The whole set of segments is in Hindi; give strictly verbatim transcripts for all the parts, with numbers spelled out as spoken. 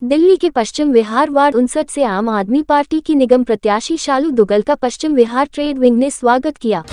दिल्ली के पश्चिम विहार वार्ड उनसठ से आम आदमी पार्टी की निगम प्रत्याशी शालू दुग्गल का पश्चिम विहार ट्रेड विंग ने स्वागत किया।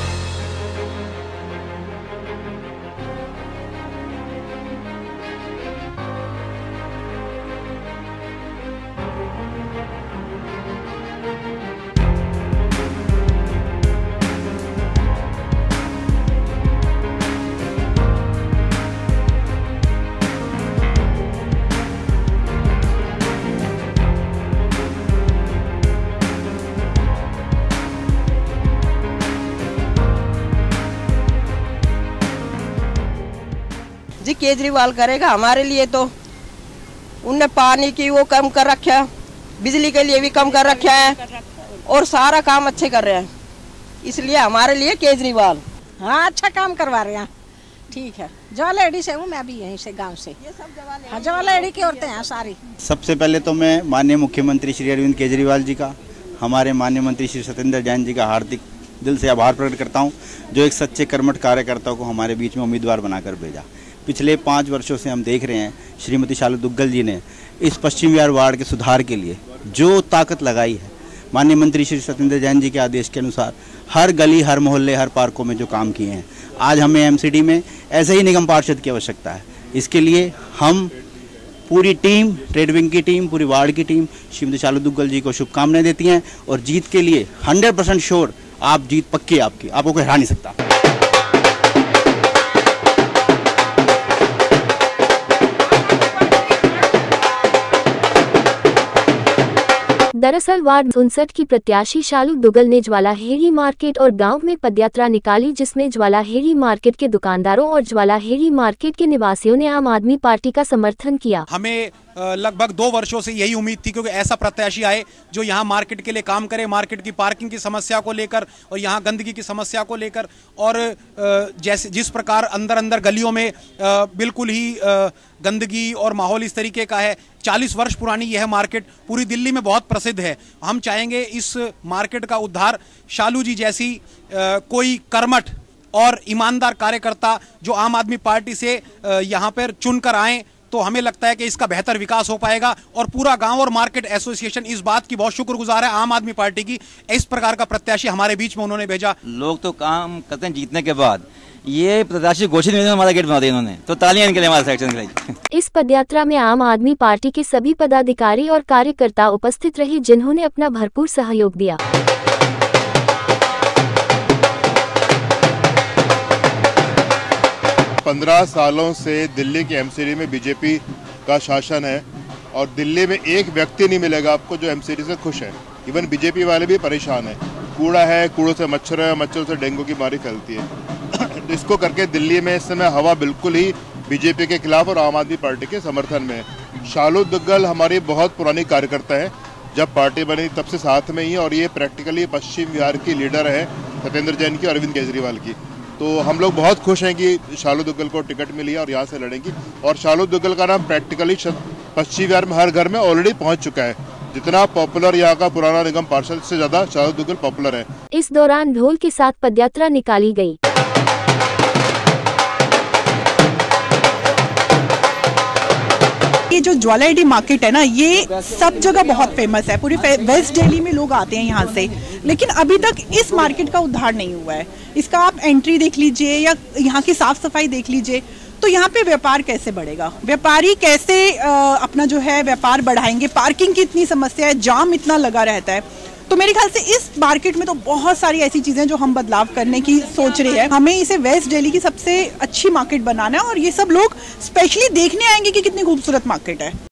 जी केजरीवाल करेगा हमारे लिए, तो उनने पानी की वो कम कर रखा है, बिजली के लिए भी कम कर रखा है और सारा काम अच्छे कर रहे हैं, इसलिए हमारे लिए केजरीवाल। हाँ अच्छा काम करवा रहे हैं, ठीक है। जवालेडी से हूँ मैं भी, यहीं से गांव से। ये सब जवालेडी हाँ जवालेडी की औरतें हैं सारी। सबसे पहले तो मैं माननीय मुख्यमंत्री श्री अरविंद केजरीवाल जी का, हमारे माननीय मंत्री श्री सत्येंद्र जैन जी का हार्दिक दिल से आभार प्रकट करता हूँ, जो एक सच्चे कर्मठ कार्यकर्ताओं को हमारे बीच में उम्मीदवार बनाकर भेजा। पिछले पाँच वर्षों से हम देख रहे हैं श्रीमती शालू दुग्गल जी ने इस पश्चिम विहार वार्ड के सुधार के लिए जो ताकत लगाई है, माननीय मंत्री श्री सत्येंद्र जैन जी के आदेश के अनुसार हर गली, हर मोहल्ले, हर पार्कों में जो काम किए हैं, आज हमें एमसीडी में ऐसे ही निगम पार्षद की आवश्यकता है। इसके लिए हम पूरी टीम, ट्रेड विंग की टीम, पूरी वार्ड की टीम श्रीमती शालू दुग्गल जी को शुभकामनाएं देती हैं और जीत के लिए हंड्रेड परसेंट श्योर, आप जीत पक्की, आपकी, आपको कोई हरा नहीं सकता। दरअसल वार्ड उनसठ की प्रत्याशी शालू दुग्गल ने ज्वालाहेड़ी मार्केट और गांव में पदयात्रा निकाली, जिसमें ज्वालाहेड़ी मार्केट के दुकानदारों और ज्वालाहेड़ी मार्केट के निवासियों ने आम आदमी पार्टी का समर्थन किया। हमें लगभग दो वर्षों से यही उम्मीद थी, क्योंकि ऐसा प्रत्याशी आए जो यहाँ मार्केट के लिए काम करे, मार्केट की पार्किंग की समस्या को लेकर और यहाँ गंदगी की समस्या को लेकर, और जैसे जिस प्रकार अंदर अंदर गलियों में बिल्कुल ही गंदगी और माहौल इस तरीके का है। चालीस वर्ष पुरानी यह मार्केट पूरी दिल्ली में बहुत प्रसिद्ध है। हम चाहेंगे इस मार्केट का उद्धार शालू जी जैसी कोई कर्मठ और ईमानदार कार्यकर्ता जो आम आदमी पार्टी से यहाँ पर चुनकर आए, तो हमें लगता है कि इसका बेहतर विकास हो पाएगा। और पूरा गांव और मार्केट एसोसिएशन इस बात की बहुत शुक्रगुजार है आम आदमी पार्टी की, इस प्रकार का प्रत्याशी हमारे बीच में उन्होंने भेजा। लोग तो काम करते हैं जीतने के बाद, ये प्रत्याशी घोषित नहीं, हमारा गेट बना दिया इन्होंने, तो तालियां इनके लिए, हमारे सेक्शन के लिए। इस पदयात्रा में आम आदमी पार्टी के सभी पदाधिकारी और कार्यकर्ता उपस्थित रहे, जिन्होंने अपना भरपूर सहयोग दिया। पंद्रह सालों से दिल्ली के एमसीडी में बीजेपी का शासन है और दिल्ली में एक व्यक्ति नहीं मिलेगा आपको जो एमसीडी से खुश है। इवन बीजेपी वाले भी परेशान है। कूड़ा है, कूड़ों से मच्छर है, मच्छरों से डेंगू की बीमारी फैलती है। तो इसको करके दिल्ली में इस समय हवा बिल्कुल ही बीजेपी के खिलाफ और आम आदमी पार्टी के समर्थन में है। शालू दुग्गल हमारी बहुत पुरानी कार्यकर्ता है, जब पार्टी बनी तब से साथ में ही, और ये प्रैक्टिकली पश्चिम बिहार की लीडर है सत्येंद्र जैन की और अरविंद केजरीवाल की। तो हम लोग बहुत खुश हैं कि शालू दुग्गल को टिकट मिली है और यहाँ से लड़ेंगी। और शालू दुग्गल का नाम प्रैक्टिकली पश्चिम बिहार में हर घर में ऑलरेडी पहुँच चुका है। जितना पॉपुलर यहाँ का पुराना निगम पार्षद से ज्यादा शालू दुग्गल पॉपुलर है। इस दौरान ढोल के साथ पदयात्रा निकाली गई। ये जो ज्वालाहेड़ी मार्केट है ना, ये सब जगह बहुत फेमस है, पूरी वेस्ट दिल्ली में लोग आते हैं यहाँ से, लेकिन अभी तक इस मार्केट का उद्धार नहीं हुआ है। इसका आप एंट्री देख लीजिए या यहाँ की साफ सफाई देख लीजिए, तो यहाँ पे व्यापार कैसे बढ़ेगा, व्यापारी कैसे आ, अपना जो है व्यापार बढ़ाएंगे। पार्किंग की इतनी समस्या है, जाम इतना लगा रहता है। तो मेरे ख्याल से इस मार्केट में तो बहुत सारी ऐसी चीजें जो हम बदलाव करने की सोच रहे हैं। हमें इसे वेस्ट दिल्ली की सबसे अच्छी मार्केट बनाना है और ये सब लोग स्पेशली देखने आएंगे कि कितनी खूबसूरत मार्केट है।